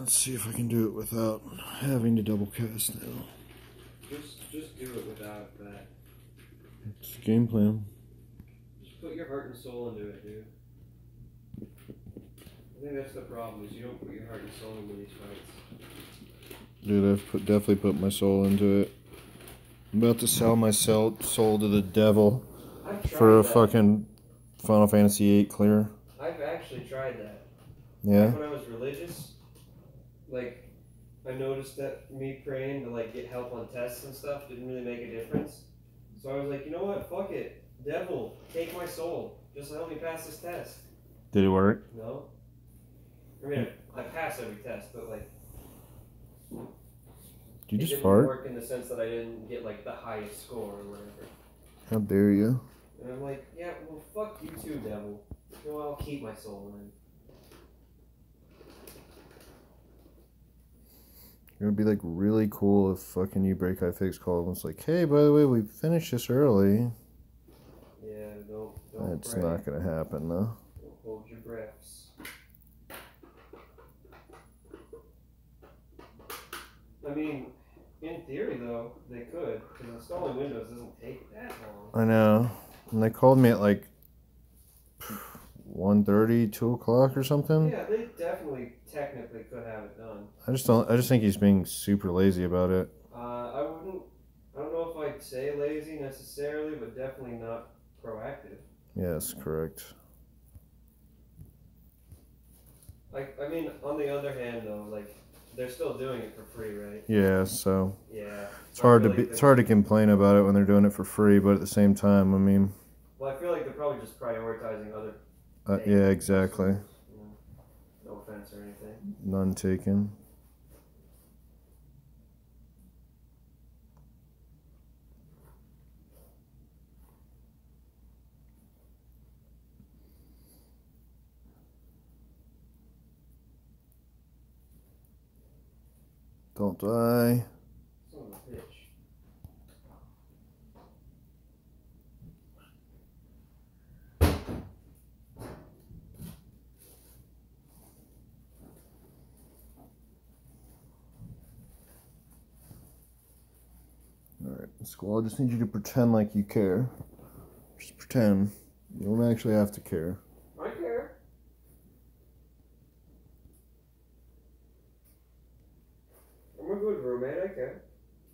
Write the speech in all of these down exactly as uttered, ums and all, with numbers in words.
Let's see if I can do it without having to double cast now. Just, just do it without that. It's a game plan. Just put your heart and soul into it, dude. I think that's the problem, is you don't put your heart and soul into these fights. Dude, I've put, definitely put my soul into it. I'm about to sell my soul, soul to the devil for a that. fucking Final Fantasy eight clear. I've actually tried that. Yeah? Back when I was religious, like, I noticed that me praying to, like, get help on tests and stuff didn't really make a difference. So I was like, you know what? Fuck it. Devil, take my soul. Just help me pass this test. Did it work? No. I mean, I pass every test, but, like... Did you it just didn't fart? work in the sense that I didn't get, like, the highest score or whatever. How dare you? And I'm like, yeah, well, fuck you too, devil. You know, I'll keep my soul then. It would be like really cool if fucking you break high fix called and was like, hey, by the way, we finished this early. Yeah, don't, don't That's pray. not gonna happen, though. Don't hold your breaths. I mean, in theory, though, they could, because installing Windows doesn't take that long. I know. And they called me at like one thirty, two o'clock or something. Yeah, they definitely, technically could have it done. I just don't. I just think he's being super lazy about it. Uh, I wouldn't. I don't know if I'd say lazy necessarily, but definitely not proactive. Yes, correct. Like, I mean, on the other hand, though, like, they're still doing it for free, right? Yeah, so Yeah. it's So hard to like be. It's hard to complain about it when they're doing it for free, but at the same time, I mean. Well, I feel like they're probably just prioritizing other. Uh, yeah, exactly. You know, no offense or anything. None taken. Don't die. Son of a bitch. Alright, Squall, I just need you to pretend like you care. Just pretend. You don't actually have to care. I care. I'm a good roommate, I care.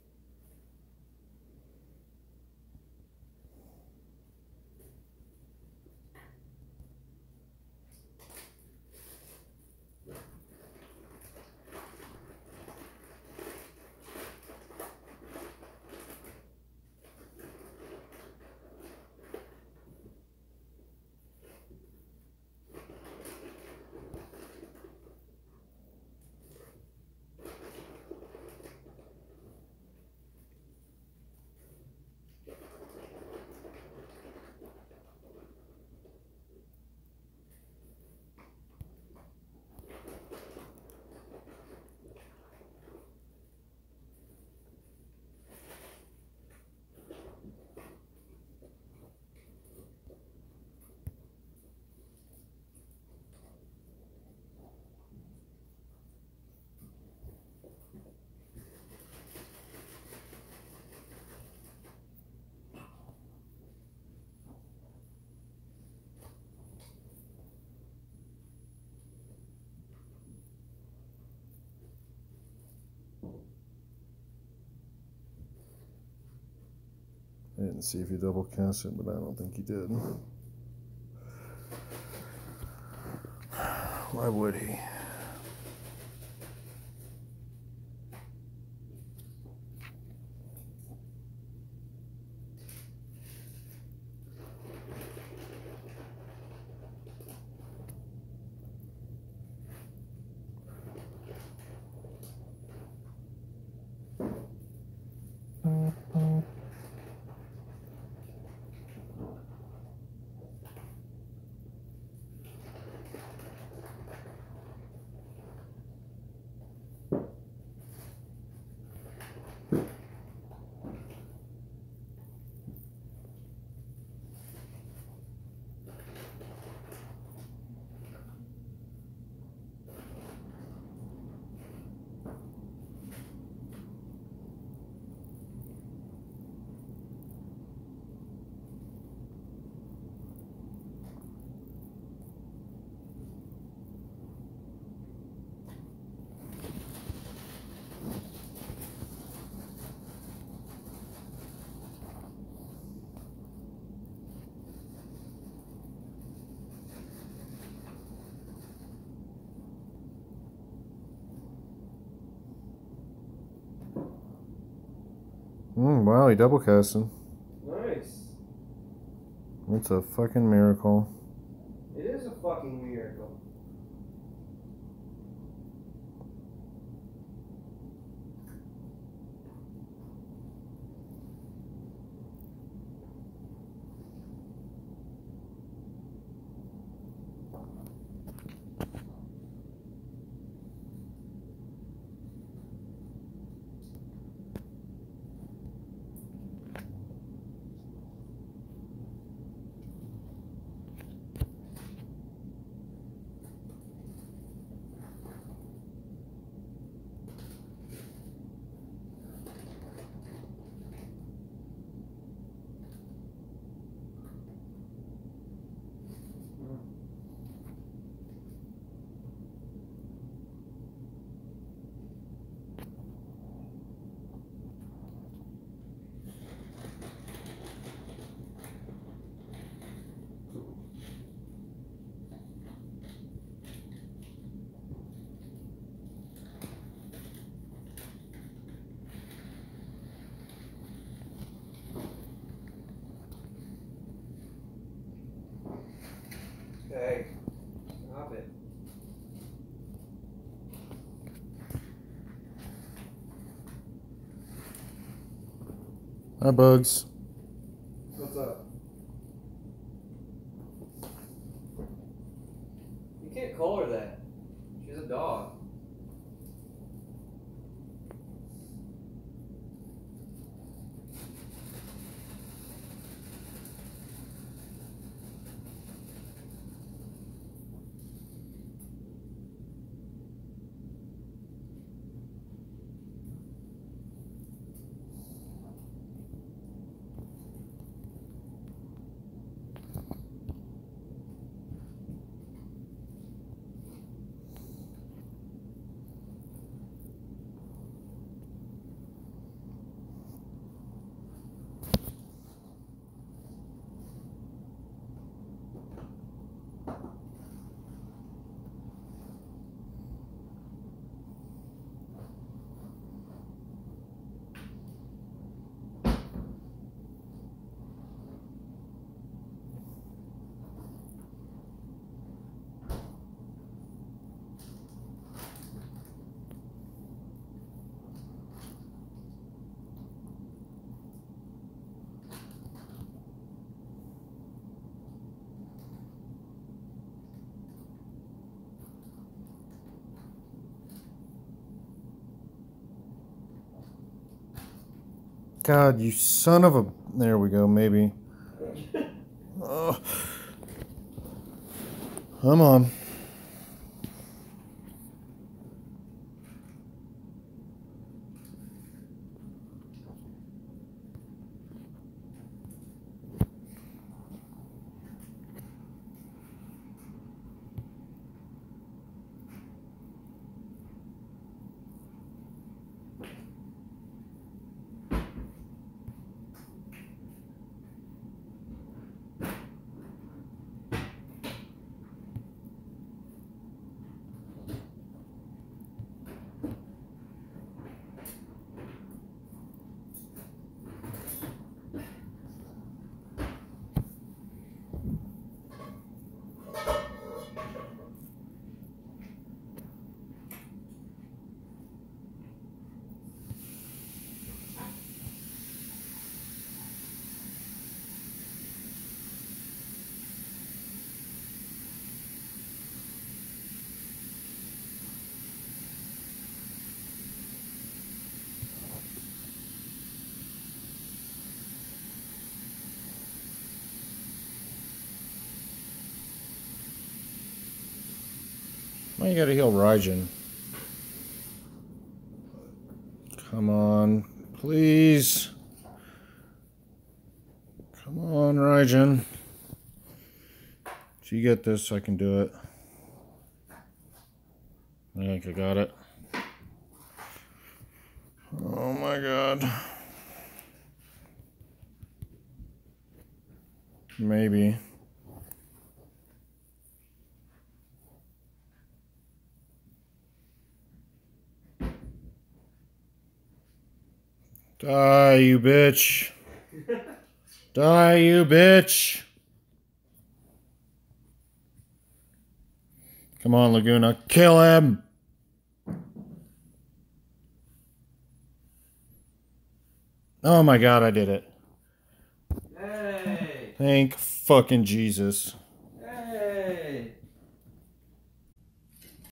I didn't see if you double cast it, but I don't think you did. Why would he? wow, he double casted. Nice. It's a fucking miracle. It is a fucking miracle. Hey, stop it. Hi, Bugs. What's up? You can't call her that. She's a dog. God, you son of a... There we go, maybe. Oh. Come on. Why you gotta heal Raijin? Come on, please. Come on, Raijin. If you get this, I can do it. I think I got it. Oh my god. Maybe. Die, you bitch. Die, you bitch. Come on, Laguna. Kill him. Oh my god, I did it. Hey! Thank fucking Jesus.